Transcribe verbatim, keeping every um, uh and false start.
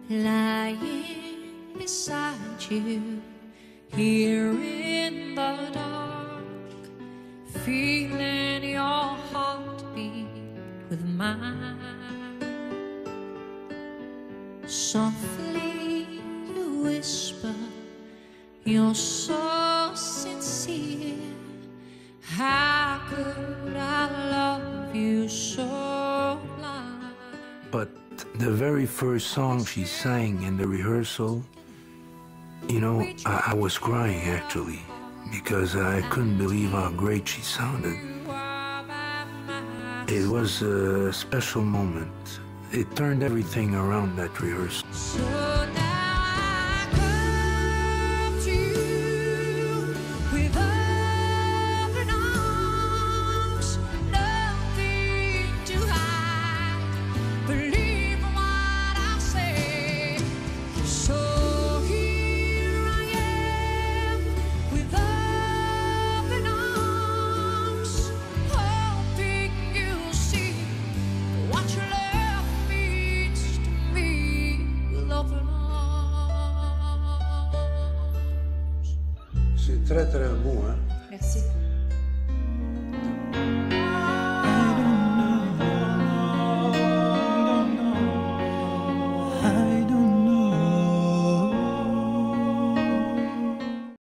lying beside you, here in the dark, feeling your heartbeat with mine. Softly you whisper, you're so sincere. How could I love you so blind? But the very first song she sang in the rehearsal, you know, I, I was crying actually, because I couldn't believe how great she sounded. It was a special moment. It turned everything around that rehearsal. So now I come to you with open arms, nothing to hide. Believe what I say. So here I am with open arms, hoping you'll see what you love. C'est très très beau, hein? Merci.